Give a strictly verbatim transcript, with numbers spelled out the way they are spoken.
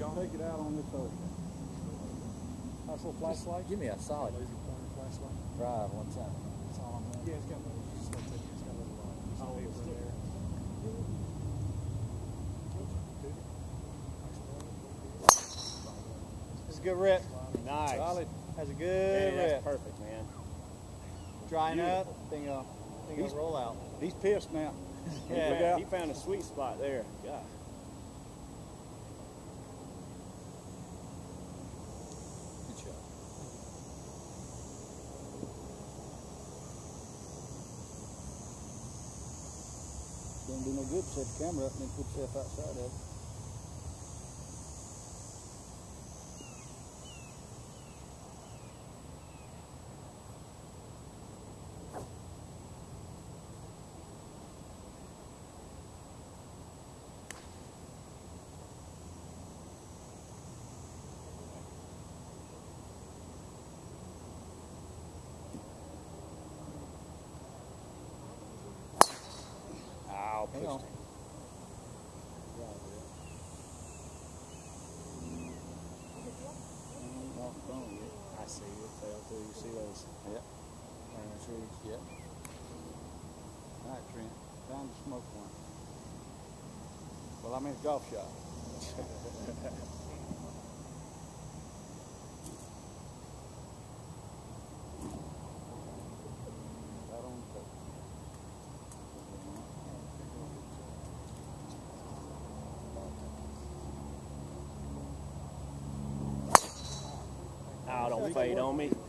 take it out on this other thing. Nice little flashlight. Give me a solid flashlight. drive one time. That's all I'm doing. Yeah, it's got a little, it's got a little uh, oh, paper in there. It's a good rip. Nice. Solid. That's a good Hey, that's rip. perfect, man. Drying Beautiful. up, thing will thing will roll out. He's pissed now. Yeah, he found a sweet spot there. God. Good shot. Don't do no good to set the camera up and then put yourself outside of it. I'll push Hang on. it. I see it fell through. You see those? Yep. Pine trees. Yep. All right, Trent. Time to smoke one. Well, I mean a golf shot. Right on the top. Oh, don't fade on me.